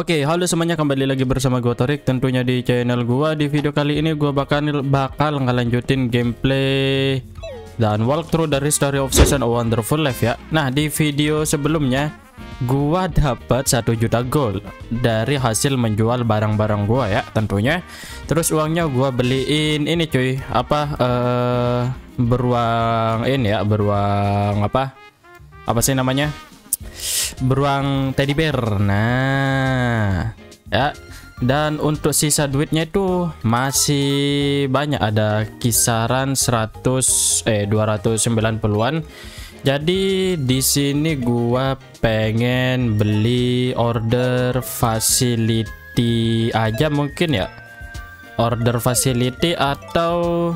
Oke, halo semuanya, kembali lagi bersama gua Torik tentunya di channel gua. Di video kali ini gua bakal ngelanjutin gameplay dan walkthrough dari Story of Season A Wonderful Life ya. Nah, di video sebelumnya gua dapat 1 juta gold dari hasil menjual barang-barang gua ya tentunya. Terus uangnya gua beliin ini cuy, beruang ini ya, beruang apa sih namanya? Beruang teddy bear. Nah ya, dan untuk sisa duitnya itu masih banyak, ada kisaran 290-an. Jadi di sini gua pengen beli order facility aja mungkin ya, order facility atau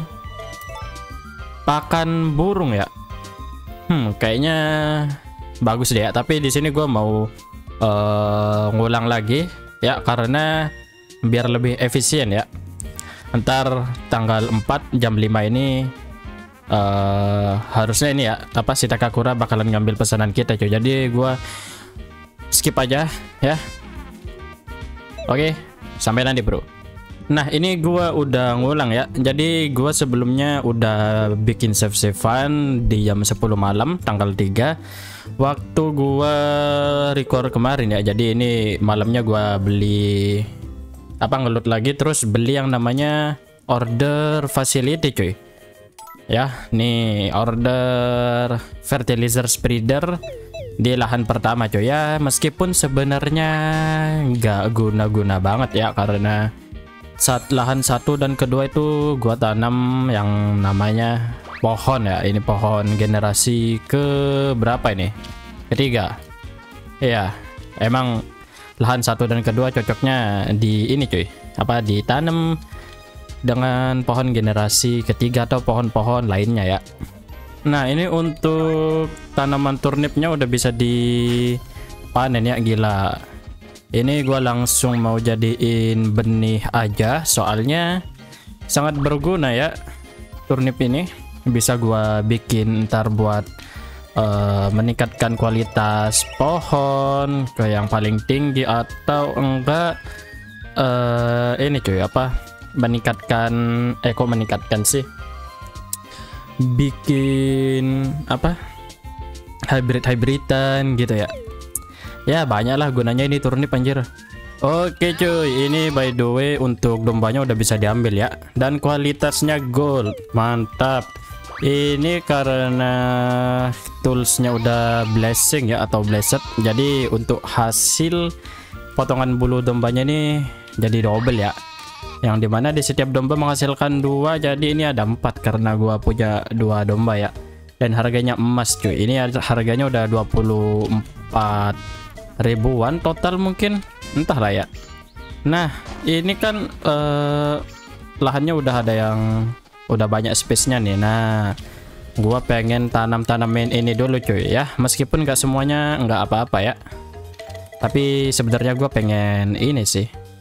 pakan burung ya. Kayaknya bagus deh ya, tapi di sini gue mau ngulang lagi ya, karena biar lebih efisien ya. Ntar tanggal 4 jam 5 ini harusnya ini ya, si Takakura bakalan ngambil pesanan kita cuy. Jadi gue skip aja ya. Oke, sampai nanti bro. Nah, ini gua udah ngulang ya. Jadi gua sebelumnya udah bikin save-savean di jam 10 malam tanggal 3 waktu gua record kemarin ya. Jadi ini malamnya gua beli ngeload lagi, terus beli yang namanya order facility cuy. Ya, nih order fertilizer spreader di lahan pertama cuy ya. Meskipun sebenarnya nggak guna-guna banget ya, karena lahan 1 dan kedua itu gua tanam yang namanya pohon ya. Ini pohon generasi ke berapa ini? Ketiga. Iya, emang lahan 1 dan kedua cocoknya di ini cuy, ditanam dengan pohon generasi ketiga atau pohon-pohon lainnya ya. Nah, ini untuk tanaman turnipnya udah bisa dipanen ya, gila. Ini gua langsung mau jadiin benih aja, soalnya sangat berguna ya turnip ini. Bisa gua bikin ntar buat meningkatkan kualitas pohon ke yang paling tinggi, atau enggak ini cuy, meningkatkan meningkatkan sih, bikin hybrid-hybridan gitu ya. Ya banyak lah gunanya ini turnip anjir. Oke cuy, ini by the way untuk dombanya udah bisa diambil ya, dan kualitasnya gold, mantap. Ini karena toolsnya udah blessing ya, atau blessed, jadi untuk hasil potongan bulu dombanya ini jadi double ya, yang dimana di setiap domba menghasilkan 2, jadi ini ada 4 karena gua punya 2 domba ya. Dan harganya emas cuy, ini harganya udah 24 ribuan total mungkin, entahlah ya. Nah, ini kan lahannya udah ada yang udah banyak space-nya nih. Nah, gua pengen tanamin ini dulu cuy ya, meskipun nggak semuanya nggak apa-apa ya, tapi sebenarnya gua pengen ini sih,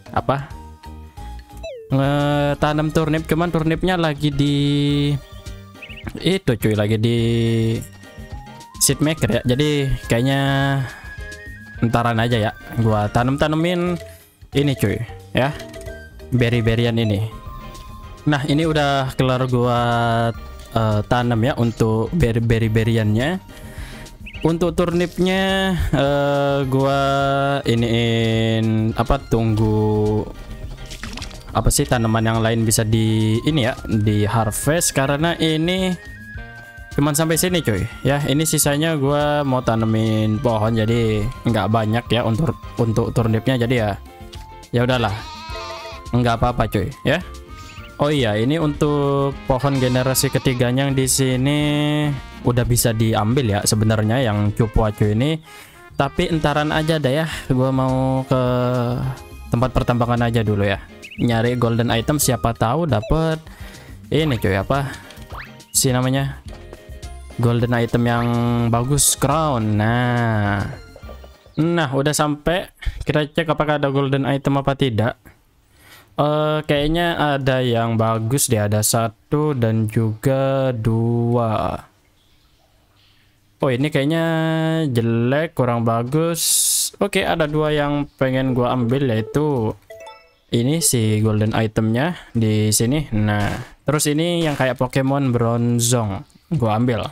tanam turnip. Cuman turnipnya lagi di itu cuy, lagi di seed maker ya, jadi kayaknya entaran aja ya, gua tanemin ini cuy ya, berry-berryan ini. Nah, ini udah kelar gua tanam ya untuk berry-berryannya. Untuk turnipnya gua iniin tunggu tanaman yang lain bisa di ini ya, di harvest, karena ini cuman sampai sini cuy ya. Ini sisanya gua mau tanemin pohon, jadi nggak banyak ya untuk turnipnya, jadi ya udahlah, nggak apa-apa cuy ya. Oh iya, ini untuk pohon generasi ketiganya yang di sini udah bisa diambil ya sebenarnya, yang cupu cuy ini, tapi entaran aja dah ya. Gua mau ke tempat pertambangan aja dulu ya, nyari golden item, siapa tahu dapet ini cuy, sih namanya, golden item yang bagus, crown. Nah udah sampai. Kita cek apakah ada golden item apa tidak. Kayaknya ada yang bagus deh, ada 1 dan juga 2. Oh, ini kayaknya jelek, kurang bagus. Oke, ada dua yang pengen gua ambil, yaitu ini si golden itemnya di sini. Nah, terus ini yang kayak Pokemon Bronzong gua ambil.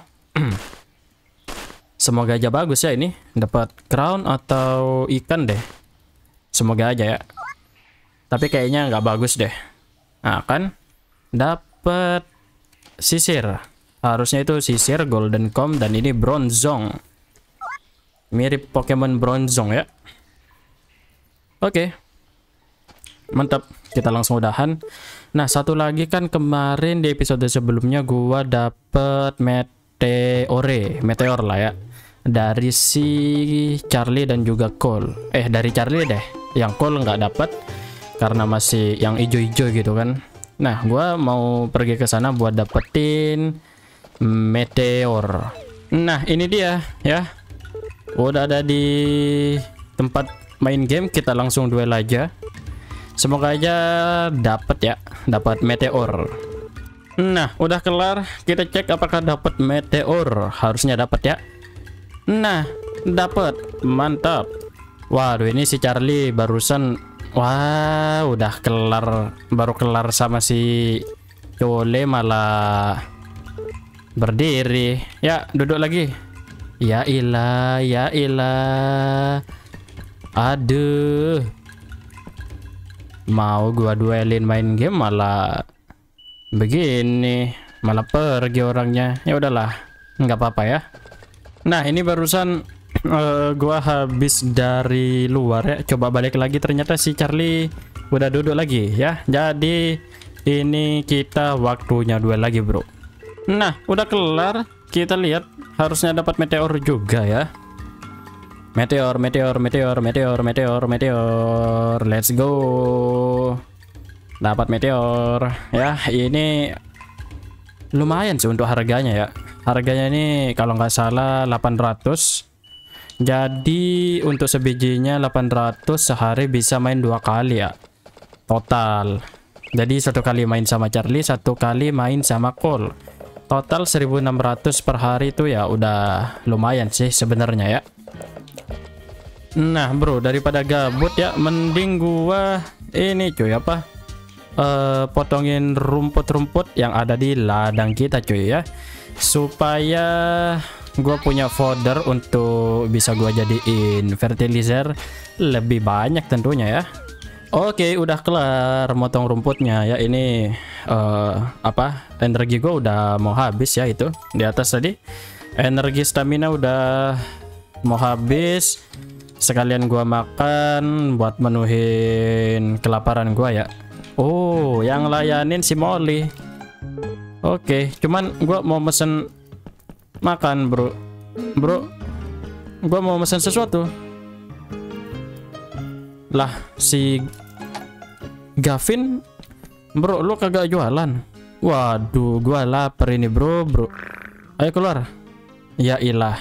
Semoga aja bagus ya ini, dapat crown atau ikan deh. Semoga aja ya. Tapi kayaknya nggak bagus deh. Nah, kan dapat sisir. Harusnya itu sisir golden com dan ini Bronzong. Mirip Pokemon Bronzong ya. Oke. Mantap, kita langsung udahan. Nah, satu lagi kan kemarin di episode sebelumnya gua dapet meteor lah ya. Dari si Charlie dan juga Cole. Dari Charlie deh. Yang Cole nggak dapet karena masih yang ijo-ijo gitu kan. Nah, gua mau pergi ke sana buat dapetin meteor. Nah, ini dia ya. Udah ada di tempat main game, kita langsung duel aja. Semoga aja dapat ya, dapat meteor. Nah, udah kelar. Kita cek apakah dapat meteor. Harusnya dapat ya. Nah, dapat. Mantap. Waduh, ini si Charlie barusan. Wah, udah kelar, baru kelar sama si Cole malah berdiri. Ya, duduk lagi. Ya ilah, ya ilah. Aduh. Mau gua duelin main game malah begini, malah pergi orangnya. Ya udahlah, nggak apa-apa ya. Nah, ini barusan gua habis dari luar ya. Coba balik lagi, ternyata si Charlie udah duduk lagi ya. Jadi ini kita waktunya duel lagi, bro. Nah, udah kelar. Kita lihat, harusnya dapat meteor juga ya. Meteor, meteor, meteor, meteor, meteor, meteor. Let's go. Dapat meteor. Ya, ini lumayan sih untuk harganya ya. Harganya ini kalau nggak salah 800. Jadi untuk sebijinya 800, sehari bisa main 2 kali ya. Total. Jadi 1 kali main sama Charlie, 1 kali main sama Cole. Total 1600 per hari itu ya udah lumayan sih sebenarnya ya. Nah, bro, daripada gabut ya, mending gua ini cuy apa? Potongin rumput-rumput yang ada di ladang kita cuy ya. Supaya gua punya fodder untuk bisa gua jadiin fertilizer lebih banyak tentunya ya. Oke, udah kelar motong rumputnya ya. Ini energi gua udah mau habis ya, itu di atas tadi. Energi stamina udah mau habis. Sekalian gua makan buat menuhin kelaparan gua ya. Oh, yang layanin si Molly. Oke, cuman gua mau mesen makan, bro. Bro, gua mau mesen sesuatu. Lah, si Gavin, bro, lu kagak jualan. Waduh, gua lapar ini, bro. Ayo keluar. Ya ilah.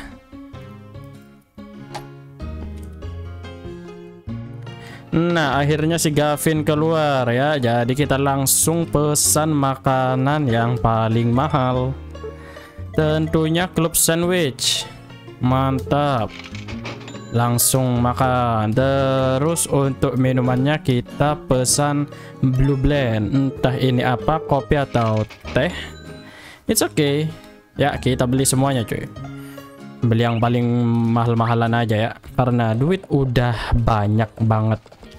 Nah, akhirnya si Gavin keluar ya. Jadi kita langsung pesan makanan yang paling mahal. Tentunya club sandwich. Mantap. Langsung makan. Terus untuk minumannya kita pesan blue blend. Entah ini apa, kopi atau teh. It's okay. Ya, kita beli semuanya cuy. Beli yang paling mahal-mahalan aja ya. Karena duit udah banyak banget.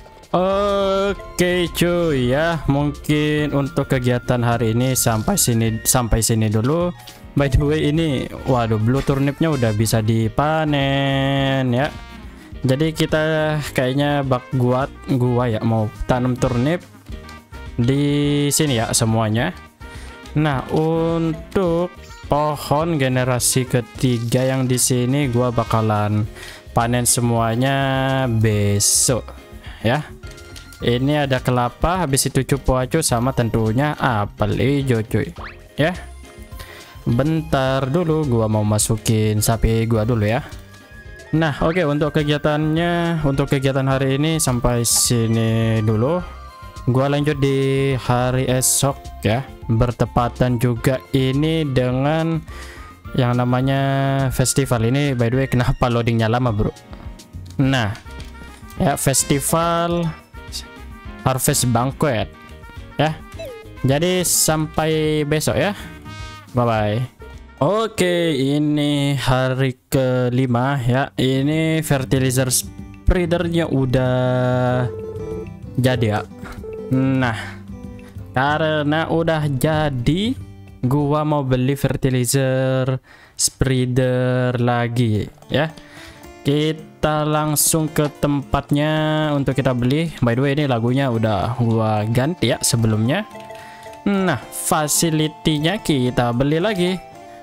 Oke cuy ya. Mungkin untuk kegiatan hari ini sampai sini dulu. By the way, ini waduh, blue turnipnya udah bisa dipanen ya. Jadi kita kayaknya gua ya mau tanam turnip di sini ya semuanya. Nah, untuk pohon generasi ketiga yang di sini gua bakalan panen semuanya besok ya. Ini ada kelapa, habis itu cupu acu, sama tentunya apel hijau cuy ya. Bentar dulu, gua mau masukin sapi gua dulu ya. Nah, oke, untuk kegiatan hari ini sampai sini dulu. Gua lanjut di hari esok ya. Bertepatan juga ini dengan yang namanya festival ini. By the way, kenapa loadingnya lama bro? Nah ya, festival Harvest Banquet ya. Jadi sampai besok ya, bye bye. Oke, ini hari kelima ya. Ini fertilizer spreadernya udah jadi ya. Nah, karena udah jadi, gua mau beli fertilizer spreader lagi ya. Kita langsung ke tempatnya untuk kita beli. By the way, ini lagunya udah gua ganti ya sebelumnya. Nah, facility-nya kita beli lagi.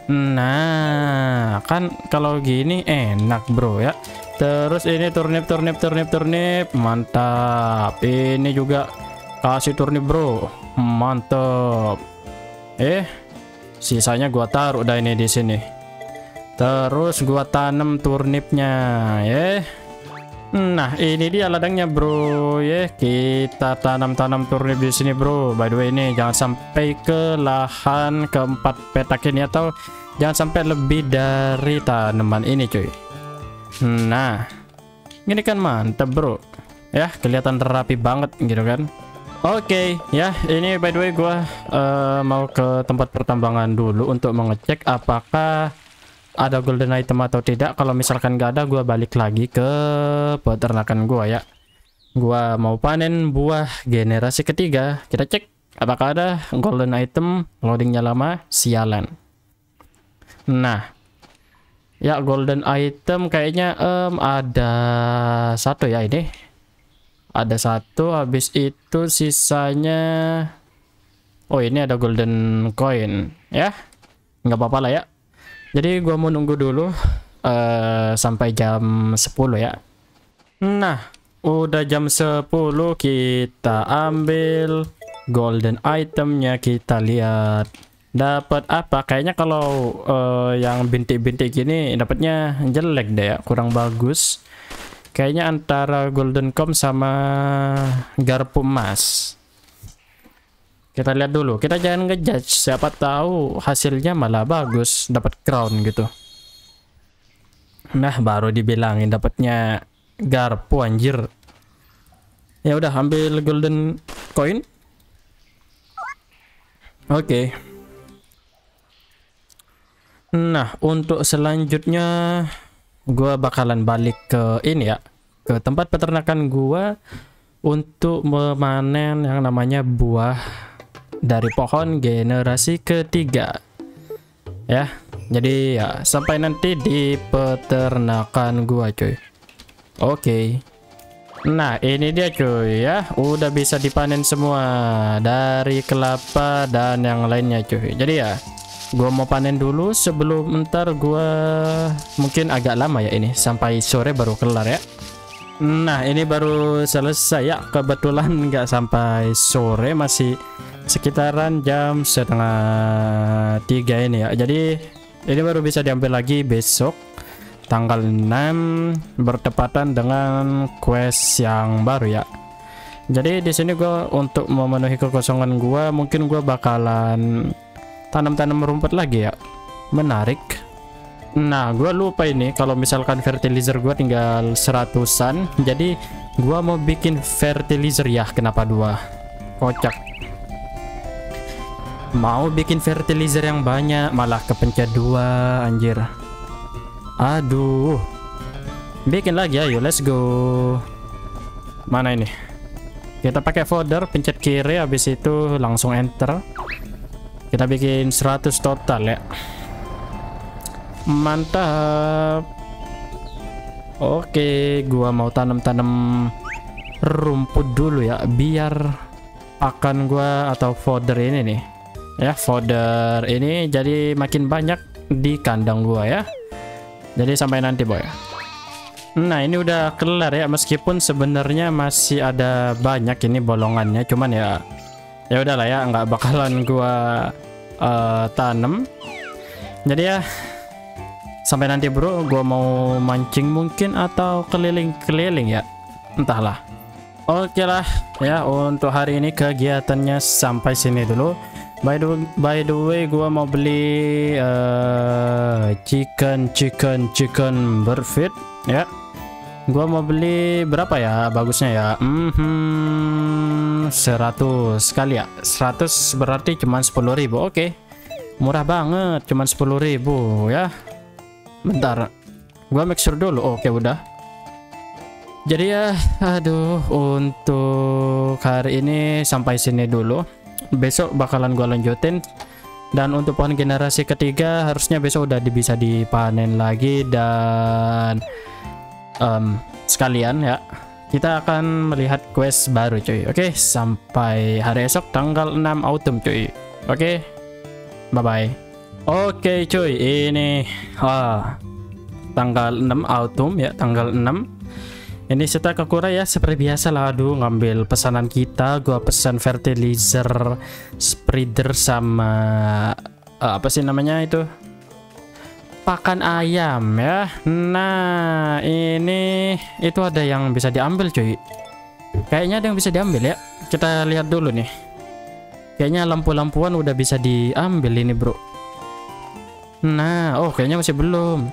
Nah, kan kalau gini enak bro ya. Terus ini turnip, mantap. Ini juga kasih turnip bro, mantap. Sisanya gua taruh dah ini di sini. Terus gua tanam turnipnya ya. Nah, ini dia ladangnya bro ya. Kita tanam turnip di sini bro. By the way, ini jangan sampai ke lahan keempat petak ini, atau jangan sampai lebih dari tanaman ini cuy. Nah, ini kan mantap bro ya, kelihatan rapi banget gitu kan. Oke ya, ini by the way gua mau ke tempat pertambangan dulu untuk mengecek apakah ada golden item atau tidak. Kalau misalkan nggak ada, gua balik lagi ke peternakan gua ya. Gua mau panen buah generasi ketiga. Kita cek apakah ada golden item. Loadingnya lama, sialan. Nah ya, golden item kayaknya ada satu ya. Ini ada satu, habis itu sisanya. Oh, ini ada golden coin ya, nggak apa-apa lah ya. Jadi gua mau nunggu dulu sampai jam 10 ya. Nah, udah jam 10, kita ambil golden itemnya. Kita lihat dapat apa. Kayaknya kalau yang bintik-bintik gini dapatnya jelek deh ya, kurang bagus. Kayaknya antara golden com sama garpu emas. Kita lihat dulu, kita jangan ngejudge, siapa tahu hasilnya malah bagus, dapat crown gitu. Nah, baru dibilangin dapatnya garpu anjir. Ya udah, ambil golden coin. Oke. Nah, untuk selanjutnya gua bakalan balik ke ini ya, ke tempat peternakan gua untuk memanen yang namanya buah dari pohon generasi ketiga ya. Jadi ya, sampai nanti di peternakan gua cuy. Oke. Nah, ini dia cuy ya, udah bisa dipanen semua dari kelapa dan yang lainnya cuy. Jadi ya, gua mau panen dulu sebelum ntar gua, mungkin agak lama ya ini, sampai sore baru kelar ya. Nah, ini baru selesai ya, kebetulan nggak sampai sore, masih sekitaran jam 2:30 ini ya. Jadi ini baru bisa diambil lagi besok tanggal 6, bertepatan dengan quest yang baru ya. Jadi di sini gua untuk memenuhi kekosongan gua, mungkin gua bakalan tanam rumput lagi ya. Menarik. Nah, gua lupa ini kalau misalkan fertilizer gua tinggal 100-an. Jadi gua mau bikin fertilizer ya, kenapa 2? Kocak. Mau bikin fertilizer yang banyak malah kepencet 2 anjir. Aduh. Bikin lagi, ayo let's go. Mana ini? Kita pakai folder, pencet kiri, habis itu langsung enter. Kita bikin 100 total ya. Mantap. Oke, gua mau tanam rumput dulu ya, biar pakan gua atau fodder ini nih ya, fodder ini jadi makin banyak di kandang gua ya. Jadi sampai nanti boy. Nah, ini udah kelar ya, meskipun sebenarnya masih ada banyak ini bolongannya, cuman ya udahlah ya, nggak bakalan gua tanam. Jadi ya, sampai nanti bro, gua mau mancing mungkin atau keliling-keliling ya, entahlah. Oke lah ya, untuk hari ini kegiatannya sampai sini dulu. By the way, gua mau beli chicken burfit ya. Gua mau beli berapa ya bagusnya ya? 100 kali ya. 100 berarti cuma 10.000. Oke. Murah banget, cuma 10.000 ya. Bentar. Gua make sure dulu. Oke, udah. Jadi ya, aduh, untuk hari ini sampai sini dulu. Besok bakalan gua lanjutin. Dan untuk pohon generasi ketiga harusnya besok udah bisa dipanen lagi. Dan sekalian ya, kita akan melihat quest baru cuy. Oke, sampai hari esok tanggal 6 autumn cuy. Oke, bye bye. Oke cuy, ini tanggal 6 autumn ya, tanggal 6. Ini setelah Kakura ya, seperti biasa lah. Aduh, ngambil pesanan kita. Gua pesan fertilizer spreader sama apa sih namanya itu, pakan ayam ya. Nah, ini itu ada yang bisa diambil cuy. Kayaknya ada yang bisa diambil ya. Kita lihat dulu nih. Kayaknya lampu-lampuan udah bisa diambil ini bro. Nah, oh kayaknya masih belum.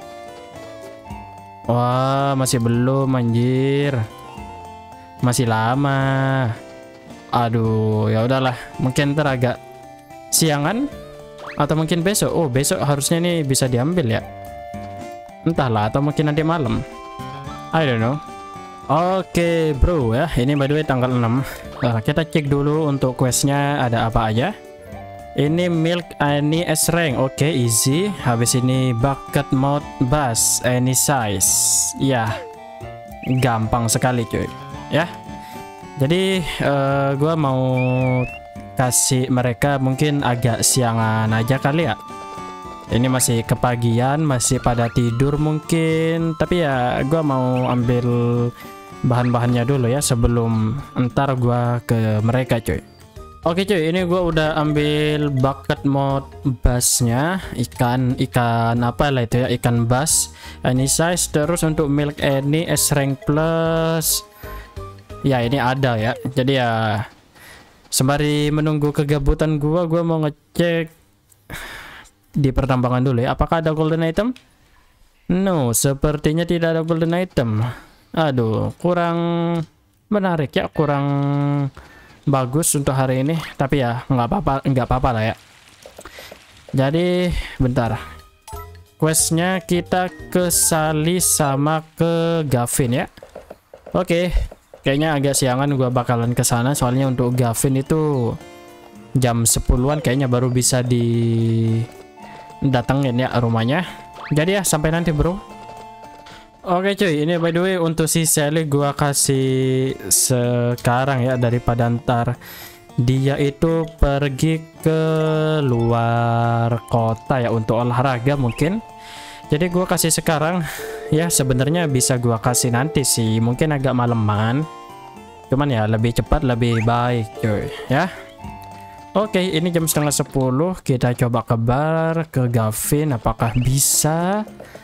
Wah, masih belum anjir. Masih lama. Aduh, ya udahlah. Mungkin ntar agak siangan atau mungkin besok. Oh, besok harusnya ini bisa diambil ya. Entahlah, atau mungkin nanti malam. I don't know. Oke, bro ya. Ini by the way tanggal 6. Kita cek dulu untuk questnya ada apa aja. Ini milk any S rank. Oke, easy. Habis ini bucket mode bass any size. Ya. Gampang sekali cuy. Ya. Jadi gua mau kasih mereka mungkin agak siangan aja kali ya. Ini masih kepagian, masih pada tidur mungkin. Tapi ya gua mau ambil bahan-bahannya dulu ya sebelum entar gua ke mereka cuy. Oke cuy, ini gua udah ambil bucket mode bassnya, ikan apa lah itu ya, ikan bass any size. Terus untuk milk any S rank plus ya ini ada ya. Jadi ya sembari menunggu kegabutan gua mau ngecek di pertambangan dulu ya, apakah ada golden item? No, sepertinya tidak ada golden item. Aduh, kurang menarik ya, kurang bagus untuk hari ini. Tapi ya nggak apa-apa lah ya. Jadi bentar, questnya kita ke Sally sama ke Gavin ya. Oke, kayaknya agak siangan gua bakalan ke sana soalnya untuk Gavin itu jam 10-an kayaknya baru bisa didatengin ya rumahnya. Jadi ya sampai nanti bro. Oke cuy, ini by the way untuk si Sally gua kasih sekarang ya, daripada ntar dia itu pergi ke luar kota ya untuk olahraga mungkin. Jadi gua kasih sekarang ya, sebenarnya bisa gua kasih nanti sih, mungkin agak maleman. Cuman ya lebih cepat lebih baik cuy ya. Oke, ini jam setengah 10, kita coba kebar ke Gavin, apakah bisa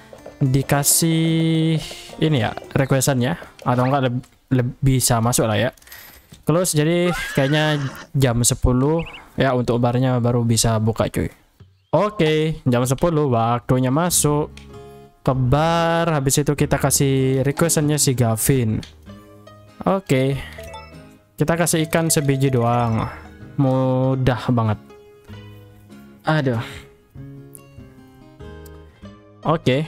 dikasih ini ya requestannya atau enggak bisa masuk lah ya. Close, jadi kayaknya jam 10 ya untuk barnya baru bisa buka cuy. Oke, jam 10 waktunya masuk ke bar. Habis itu kita kasih requestannya si Gavin. Oke, kita kasih ikan sebiji doang, mudah banget. Aduh. Oke,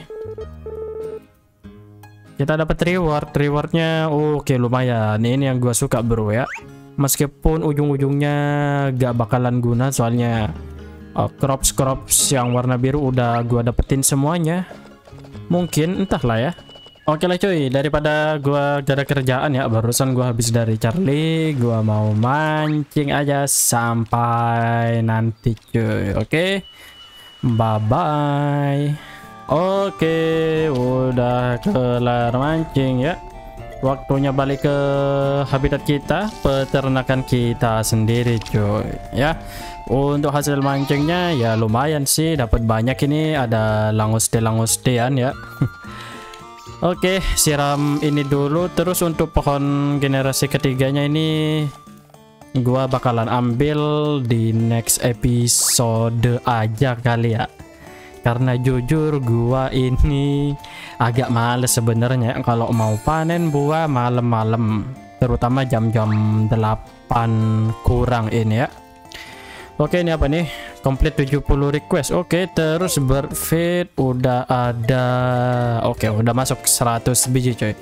kita dapat rewardnya. Oke, lumayan. Ini yang gua suka bro ya, meskipun ujung-ujungnya gak bakalan guna soalnya crops yang warna biru udah gua dapetin semuanya. Mungkin entahlah ya. Oke lah cuy, daripada gua gak ada kerjaan ya, barusan gua habis dari Charlie, gua mau mancing aja. Sampai nanti cuy. Oke, bye bye. Oke, udah kelar mancing ya. Waktunya balik ke habitat kita, peternakan kita sendiri cuy ya. Untuk hasil mancingnya ya lumayan sih, dapat banyak ini, ada languste-langustean ya. Oke, siram ini dulu. Terus untuk pohon generasi ketiganya ini gua bakalan ambil di next episode aja kali ya, karena jujur gua ini agak males sebenarnya kalau mau panen buah malam-malam, terutama jam-jam 8 kurang ini ya. Oke, ini apa nih? Complete 70 request. Oke, terus berfeed udah ada. Oke, udah masuk 100 biji coy.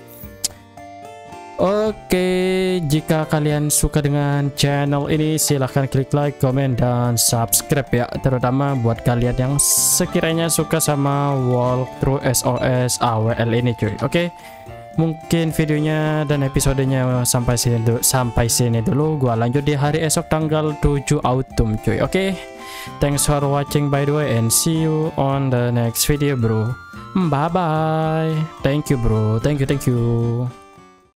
Oke, jika kalian suka dengan channel ini silahkan klik like, comment, dan subscribe ya, terutama buat kalian yang sekiranya suka sama walkthrough SOS AWL ini cuy. Oke, mungkin videonya dan episodenya sampai sini dulu. Gua lanjut di hari esok tanggal 7 Autumn cuy. Oke, thanks for watching by the way, and see you on the next video bro. Bye bye. Thank you bro, thank you.